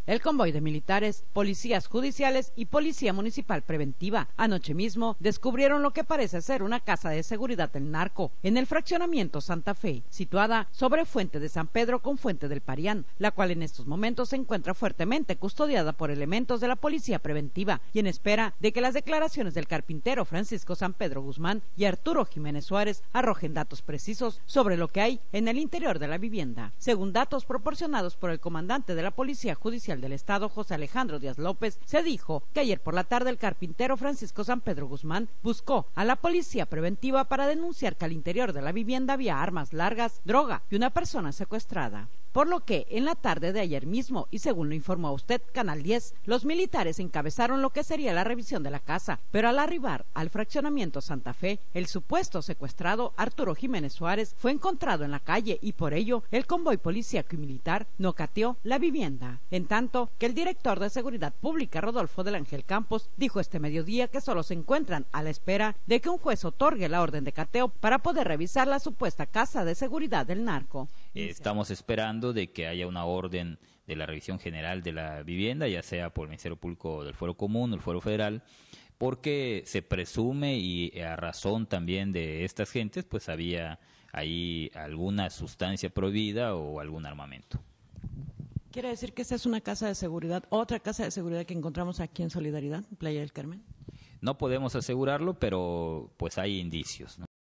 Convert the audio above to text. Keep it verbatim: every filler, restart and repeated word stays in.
el convoy de militares, policías judiciales y policía municipal preventiva. Anoche mismo descubrieron lo que parece ser una casa de seguridad del narco en el fraccionamiento Santa Fe, situada sobre Fuente de San Pedro con Fuente del Parián, la cual en estos momentos se encuentra fuertemente custodiada por elementos de la policía preventiva y en espera de que las declaraciones del carpintero Francisco San Pedro Guzmán y Arturo Jiménez Suárez arrojen datos precisos sobre lo que hay en el interior de la vivienda. Según datos proporcionados por el comandante de la Policía Judicial del Estado, José Alejandro Díaz López, se dijo que ayer por la tarde el carpintero Francisco San Pedro Guzmán buscó a la policía preventiva para denunciar que al interior de la vivienda había armas largas, droga y una persona secuestrada. Por lo que, en la tarde de ayer mismo, y según lo informó usted, Canal diez, los militares encabezaron lo que sería la revisión de la casa, pero al arribar al fraccionamiento Santa Fe, el supuesto secuestrado Arturo Jiménez Suárez fue encontrado en la calle y por ello el convoy policíaco y militar no cateó la vivienda. En tanto que el director de Seguridad Pública, Rodolfo del Ángel Campos, dijo este mediodía que solo se encuentran a la espera de que un juez otorgue la orden de cateo para poder revisar la supuesta casa de seguridad del narco. Estamos esperando de que haya una orden de la revisión general de la vivienda, ya sea por el Ministerio Público del Fuero Común o el Fuero Federal, porque se presume y a razón también de estas gentes, pues había ahí alguna sustancia prohibida o algún armamento. ¿Quiere decir que esta es una casa de seguridad, otra casa de seguridad que encontramos aquí en Solidaridad, Playa del Carmen? No podemos asegurarlo, pero pues hay indicios, ¿no?